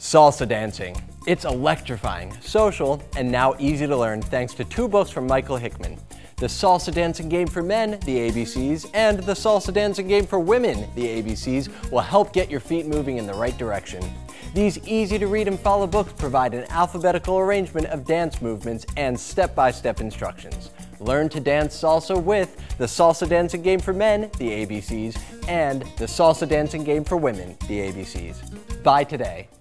Salsa dancing. It's electrifying, social, and now easy to learn thanks to 2 books from Michael Hickman. The Salsa Dancing Game for Men, the ABCs, and the Salsa Dancing Game for Women, the ABCs, will help get your feet moving in the right direction. These easy-to-read and follow books provide an alphabetical arrangement of dance movements and step-by-step instructions. Learn to dance salsa with the Salsa Dancing Game for Men, the ABCs, and the Salsa Dancing Game for Women, the ABCs. Buy today.